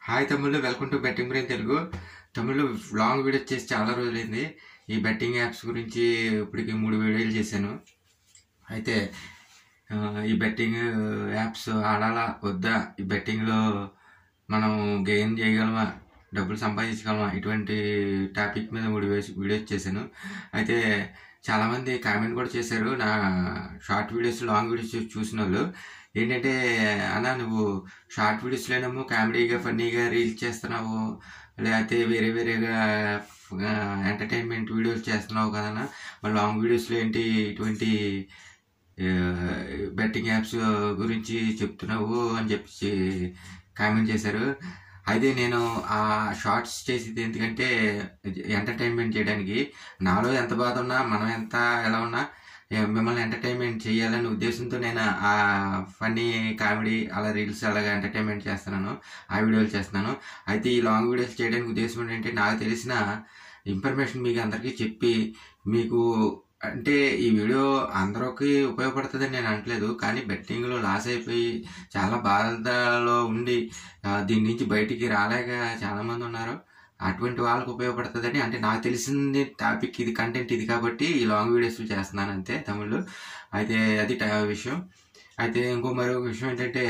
Hi తమ్ముళ్ళు, welcome to betting brain Telugu. తమ్ముళ్ళు, long video చేసి చాలా రోజులైంది. ఈ బెట్టింగ్ యాప్స్ గురించి ఇప్పటికి 3 వీడియోలు చేశాను. అయితే ఈ బెట్టింగ్ యాప్స్ ఆడాలా వద్దా, ఈ బెట్టింగ్లో మనం గెయిన్ చేయగలమా, డబ్బులు సంపాదించగలమా, ఇటువంటి టాపిక్ మీద 3 వీడియోస్ చేశాను. అయితే చాలామంది కామెంట్ కూడా చేశారు నా షార్ట్ వీడియోస్, లాంగ్ వీడియోస్ చూసిన వాళ్ళు. ఏంటంటే, అన్న నువ్వు షార్ట్ వీడియోస్లోనేమో కామెడీగా ఫన్నీగా రీల్స్ చేస్తున్నావు, లేకపోతే వేరేగా ఎంటర్టైన్మెంట్ వీడియోస్ చేస్తున్నావు కదన్నా, మరి లాంగ్ వీడియోస్లో ఏంటి ఇటువంటి బెట్టింగ్ యాప్స్ గురించి చెప్తున్నావు అని చెప్పి కామెంట్ చేశారు. అయితే నేను ఆ షార్ట్స్ చేసేది ఎందుకంటే ఎంటర్టైన్మెంట్ చేయడానికి. నాలో ఎంత బాధ ఉన్నా, మనం ఎంత ఎలా ఉన్నా మిమ్మల్ని ఎంటర్టైన్మెంట్ చేయాలనే ఉద్దేశంతో నేను ఆ ఫన్నీ కామెడీ అలా రీల్స్ అలాగా ఎంటర్టైన్మెంట్ చేస్తున్నాను, ఆ వీడియోలు చేస్తున్నాను. అయితే ఈ లాంగ్ వీడియోస్ చేయడానికి ఉద్దేశం ఏంటంటే, నాకు తెలిసిన ఇన్ఫర్మేషన్ మీకు అందరికీ చెప్పి, మీకు అంటే ఈ వీడియో అందరికీ ఉపయోగపడుతుందని నేను అనట్లేదు, కానీ బెట్టింగ్లో లాస్ అయిపోయి చాలా బాధలో ఉండి దీని నుంచి బయటికి రాలేక చాలామంది ఉన్నారు. అటువంటి వాళ్ళకు ఉపయోగపడుతుందని, అంటే నాకు తెలిసింది టాపిక్ ఇది, కంటెంట్ ఇది కాబట్టి ఈ లాంగ్ వీడియోస్ చేస్తున్నాను అంతే తమిళ్లో. అయితే అది విషయం. అయితే మరొక విషయం ఏంటంటే,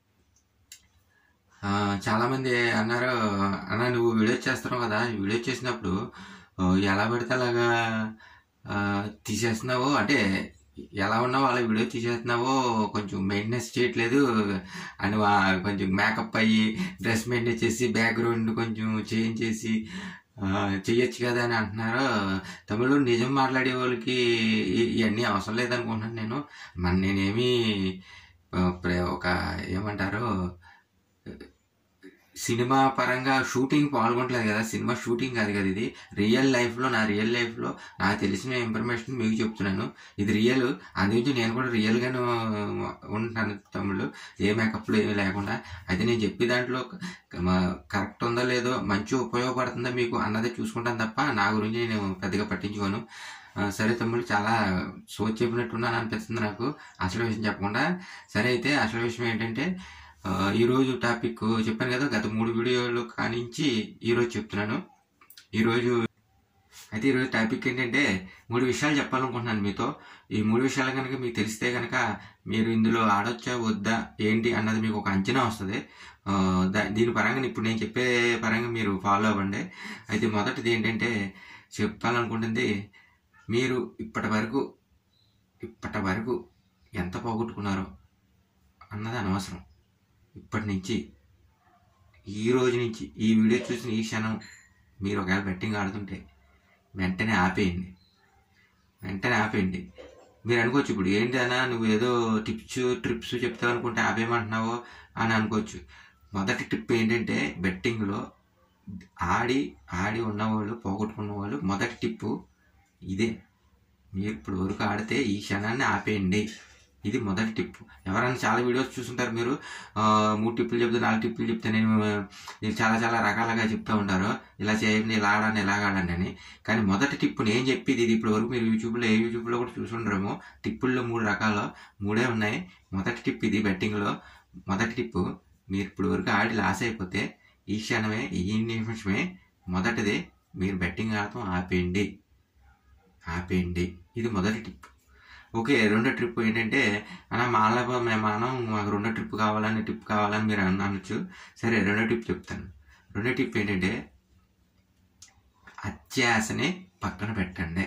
చాలామంది అన్నారు, అన్న నువ్వు వీడియో చేస్తున్నావు కదా, వీడియో చేసినప్పుడు ఎలా పడితే అలాగా తీసేస్తున్నావు, అంటే ఎలా ఉన్నావో అలా వీడియో తీసేస్తున్నావో, కొంచెం మెయింటెనెన్స్ చేయట్లేదు అని కొంచెం మేకప్ అయ్యి డ్రెస్ మెయింటైన్ చేసి బ్యాక్గ్రౌండ్ కొంచెం చేంజ్ చేసి చెయ్యొచ్చు కదా అని అంటున్నారు. తమిళ్లో నిజం మాట్లాడే వాళ్ళకి ఇవన్నీ అవసరం లేదనుకుంటున్నాను నేను. నేనేమి ఒక ఏమంటారు సినిమా పరంగా షూటింగ్ పాల్గొనట్లేదు కదా, సినిమా షూటింగ్ కాదు కదా, ఇది రియల్ లైఫ్లో నాకు తెలిసిన ఇన్ఫర్మేషన్ మీకు చెప్తున్నాను. ఇది రియల్, అందుగురించి నేను కూడా రియల్గానే ఉంటాను తమ్ముళ్ళు, ఏ మేకప్లు ఏమీ లేకుండా. అయితే నేను చెప్పే దాంట్లో కరెక్ట్ ఉందో లేదో, మంచి ఉపయోగపడుతుందో మీకు అన్నదే చూసుకుంటాను తప్ప నా గురించి నేను పెద్దగా పట్టించుకోను. సరే తమ్ముళ్ళు, చాలా సోచ్ చెప్పినట్టున్నాను అనిపిస్తుంది నాకు, అసలు విషయం చెప్పకుండా. సరే, అయితే అసలు విషయం ఏంటంటే, ఈరోజు టాపిక్ చెప్పాను కదా, గత 3 వీడియోలు కానించి ఈరోజు చెప్తున్నాను. ఈరోజు టాపిక్ ఏంటంటే, 3 విషయాలు చెప్పాలనుకుంటున్నాను మీతో. ఈ 3 విషయాలు కనుక మీకు తెలిస్తే కనుక మీరు ఇందులో ఆడొచ్చా వద్దా ఏంటి అన్నది మీకు ఒక అంచనా వస్తుంది. దీని పరంగా ఇప్పుడు నేను చెప్పే పరంగా మీరు ఫాలో అవ్వండి. అయితే మొదటిది ఏంటంటే, చెప్పాలనుకుంటుంది, మీరు ఇప్పటి వరకు ఎంత పోగొట్టుకున్నారో అన్నది అనవసరం. ఇప్పటి నుంచి, ఈ రోజు నుంచి, ఈ వీడియో చూసిన ఈ క్షణం మీరు ఒకవేళ బెట్టింగ్ ఆడుతుంటే వెంటనే ఆపేయండి. మీరు అనుకోవచ్చు, ఇప్పుడు ఏంటి అన్నా నువ్వు ఏదో ట్రిప్స్ చెప్తావు అనుకుంటే ఆపేయమంటున్నావు అని అనుకోవచ్చు. మొదటి టిప్ ఏంటంటే, బెట్టింగ్లో ఆడి ఉన్నవాళ్ళు, పోగొట్టుకున్న వాళ్ళు, మొదటి టిప్పు ఇదే. మీరు ఇప్పుడు వరకు ఆడితే ఈ క్షణాన్ని ఆపేయండి. ఇది మొదటి టిప్పు. ఎవరైనా చాలా వీడియోస్ చూస్తుంటారు మీరు, 3 టిప్పులు చెప్తే 4 టిప్పులు చెప్తే నేను చాలా రకాలుగా చెప్తూ ఉంటారు, ఇలా చేయండి, ఇలా ఆడండి, ఇలా ఆడండి అని. కానీ మొదటి టిప్పు నేను చెప్పేది ఇది. ఇప్పుడు వరకు మీరు యూట్యూబ్లో కూడా చూసుండరేమో, టిప్పుల్లో 3 రకాలు, 3 ఉన్నాయి. మొదటి టిప్ ఇది. బెట్టింగ్లో మొదటి టిప్పు, మీరు ఇప్పుడు వరకు ఆడి లాస్ అయిపోతే ఈ క్షణమే, ఈ నిమిషమే మొదటిది, మీరు బెట్టింగ్ ఆడటం ఆపేయండి. ఇది మొదటి టిప్. ఓకే, రెండో ట్రిప్ ఏంటంటే, మాకు రెండో టిప్ కావాలని మీరు అనొచ్చు. సరే, రెండో టిప్ చెప్తాను. రెండో టిప్ ఏంటంటే, అత్యాశని పక్కన పెట్టండి.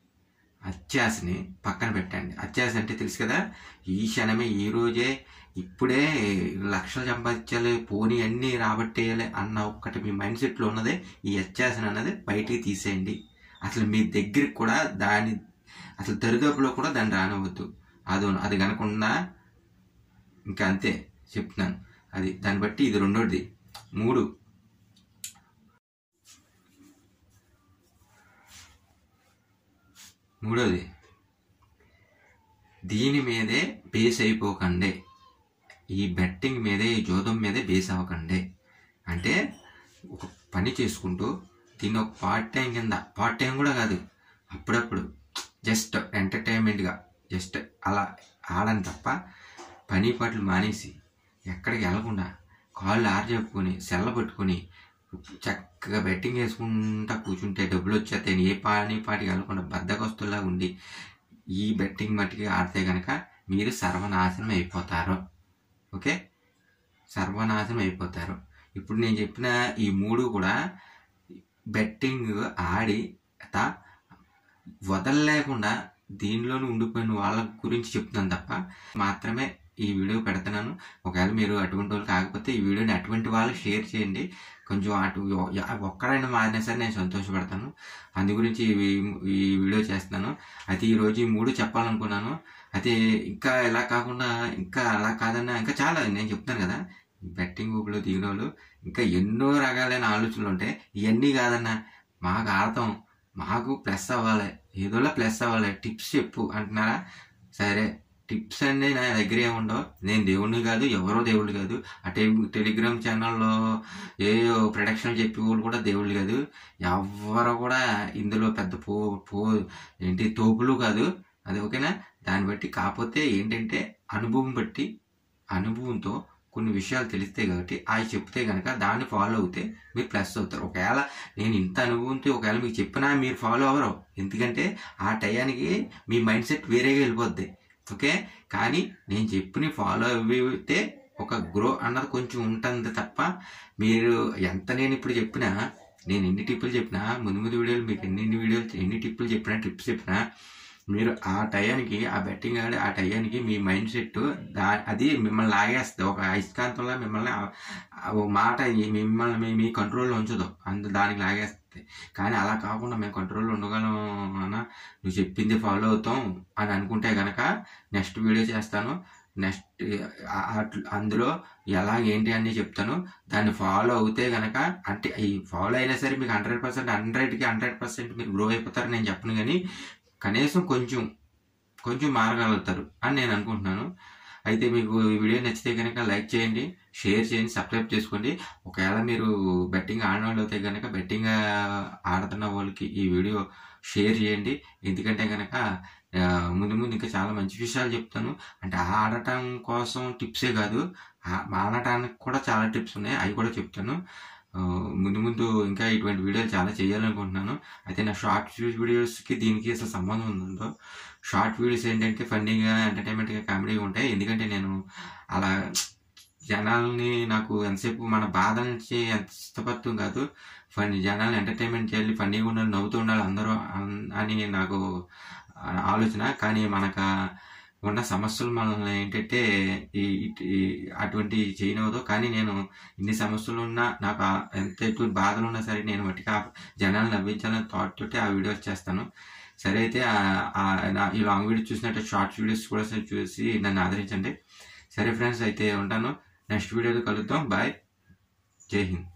అత్యాశ అంటే తెలుసు కదా, ఈ క్షణమే, ఈ రోజే, ఇప్పుడే లక్షలు సంపాదించాలి, పోనీ అన్నీ రాబట్టేయాలి అన్న ఒక్కటి మీ మైండ్ సెట్లో ఉన్నదే, ఈ అత్యాశని అన్నది బయటికి తీసేయండి. అసలు మీ దగ్గరికి కూడా అసలు దరిదాపులో కూడా దాన్ని రానివ్వద్దు. అది కనుకుండా ఇంకా అంతే చెప్తున్నాను. దాన్ని బట్టి ఇది రెండోది. మూడోది, దీని మీదే బేస్ అయిపోకండి. ఈ బెట్టింగ్ మీదే, ఈ జోదం మీదే బేస్ అవ్వకండి. అంటే ఒక పని చేసుకుంటూ దీన్ని ఒక పార్ట్ టైం కూడా కాదు, అప్పుడప్పుడు జస్ట్ ఎంటర్టైన్మెంట్గా అలా ఆడని తప్ప, పని పాటలు మానేసి ఎక్కడికి వెళ్లకుండా కాళ్ళు ఆరజెప్పుకొని సెల్ల పట్టుకొని చక్కగా బెట్టింగ్ వేసుకుంటా కూర్చుంటే డబ్బులు వచ్చేస్తాయి. ఏ పాటికి వెళ్ళకుండా బద్దకస్తుల్లా ఉండి ఈ బెట్టింగ్ మట్టికి ఆడితే కనుక మీరు సర్వనాశనం అయిపోతారు. ఓకే, సర్వనాశనం అయిపోతారు. ఇప్పుడు నేను చెప్పిన ఈ 3 కూడా బెట్టింగ్ ఆడి వదలలేకుండా దీనిలోనే ఉండిపోయిన వాళ్ళ గురించి చెప్తున్నాను తప్ప మాత్రమే ఈ వీడియో పెడుతున్నాను. ఒకవేళ మీరు అటువంటి వాళ్ళు కాకపోతే ఈ వీడియోని అటువంటి వాళ్ళకి షేర్ చేయండి. కొంచెం ఒక్కడైనా మారినా సరే నేను సంతోషపడతాను. అందు గురించి ఈ వీడియో చేస్తున్నాను. అయితే ఈరోజు ఈ 3 చెప్పాలనుకున్నాను. అయితే ఇంకా ఇలా కాకుండా ఇంకా అలా కాదన్నా ఇంకా చాలా నేను చెప్తాను కదా, బెట్టింగ్ ఊపిలో దిగిన వాళ్ళు ఇంకా ఎన్నో రకాలైన ఆలోచనలు ఉంటాయి. ఇవన్నీ కాదన్నా మాకు ఆడతాం, మాకు ప్లస్ అవ్వాలి, ఏదోలా ప్లస్ అవ్వాలి, టిప్స్ చెప్పు అంటున్నారా? సరే, టిప్స్ అన్నీ నా దగ్గర ఏముండవు. నేను దేవుడిని కాదు, ఎవరో దేవుళ్ళు కాదు. ఆ టెలిగ్రామ్ ఛానల్లో ఏయో ప్రొడక్షన్ చెప్పే వాళ్ళు కూడా దేవుళ్ళు కాదు. ఎవరు కూడా ఇందులో పెద్ద ఏంటి తోపులు కాదు. అది ఓకేనా? దాన్ని బట్టి కాకపోతే ఏంటంటే అనుభవంతో కొన్ని విషయాలు తెలిస్తాయి కాబట్టి అవి చెప్తే కనుక దాన్ని ఫాలో అవుతే మీరు ప్లస్ అవుతారు. ఒకవేళ నేను ఇంత అనుభవంతో ఒకవేళ మీకు చెప్పినా మీరు ఫాలో అవ్వరు. ఎందుకంటే ఆ టయానికి మీ మైండ్ సెట్ వేరేగా వెళ్ళిపోద్ది. ఓకే, కానీ నేను చెప్పిన ఫాలో అయితే ఒక గ్రో అన్నది కొంచెం ఉంటుంది తప్ప మీరు ఎంత నేను ఇప్పుడు చెప్పినా, నేను ఎన్ని టిప్పులు చెప్పినా ముందు వీడియోలు మీకు ఎన్ని టిప్పులు చెప్పినా టిప్స్ చెప్పినా మీరు ఆ టయానికి ఆ బెట్టింగ్ ఆడి ఆ టయానికి మీ మైండ్ సెట్ అది మిమ్మల్ని లాగేస్తుంది. ఒక అయస్కాంతంలో మిమ్మల్ని మాట మిమ్మల్ని మీ కంట్రోల్లో ఉంచదు, దానికి లాగేస్తుంది. కానీ అలా కాకుండా మేము కంట్రోల్లో ఉండగలం అన్న, నువ్వు చెప్పింది ఫాలో అవుతాం అని అనుకుంటే కనుక నెక్స్ట్ వీడియో చేస్తాను. నెక్స్ట్ అందులో ఎలా ఏంటి అని చెప్తాను. దాన్ని ఫాలో అవుతే కనుక అంటే ఈ ఫాలో అయినా సరే మీకు 100% 100% మీరు గ్రో అయిపోతారు నేను చెప్పను, కానీ కనీసం కొంచెం మారగలుగుతారు అని నేను అనుకుంటున్నాను. అయితే మీకు ఈ వీడియో నచ్చితే కనుక లైక్ చేయండి, షేర్ చేయండి, సబ్స్క్రైబ్ చేసుకోండి. ఒకవేళ మీరు బెట్టింగ్ ఆడిన వాళ్ళు అయితే కనుక బెట్టింగ్ ఆడుతున్న వాళ్ళకి ఈ వీడియో షేర్ చేయండి. ఎందుకంటే కనుక ముందు ఇంకా చాలా మంచి విషయాలు చెప్తాను. అంటే ఆడటం కోసం టిప్సే కాదు, మానటానికి కూడా చాలా టిప్స్ ఉన్నాయి, అవి కూడా చెప్తాను. ముందు ఇంకా ఇటువంటి వీడియోలు చాలా చేయాలనుకుంటున్నాను. అయితే నా షార్ట్ వీడియోస్కి దీనికి అసలు సంబంధం ఉందో, షార్ట్ వీడియోస్ ఏంటంటే ఫన్నీగా ఎంటర్టైన్మెంట్గా కామెడీగా ఉంటాయి. ఎందుకంటే నేను అలా జనాల్ని నాకు ఎంతసేపు మన బాధ నుంచి ఎంత ఇష్టపడతాం కాదు, జనాలను ఎంటర్టైన్మెంట్ చేయాలి, ఫన్నీగా ఉండాలి, నవ్వుతూ ఉండాలి అందరూ అని నాకు ఆలోచన. కానీ మనకు ఉన్న సమస్యలు మనల్ని ఏంటంటే అటువంటి చేయనవదు. కానీ నేను ఇన్ని సమస్యలు ఉన్నా నాకు ఎంత ఎక్కువ బాధలు ఉన్నా సరే నేను మట్టిగా జనాలు నవ్వించాలని థాట్ తోటి ఆ వీడియోస్ చేస్తాను. సరే, అయితే ఈ లాంగ్ వీడియోస్ చూసినట్టు షార్ట్ వీడియోస్ కూడా చూసి నన్ను ఆదరించండి. సరే ఫ్రెండ్స్, అయితే ఉంటాను. నెక్స్ట్ వీడియోలో కలుద్దాం. బాయ్, జై హింద్.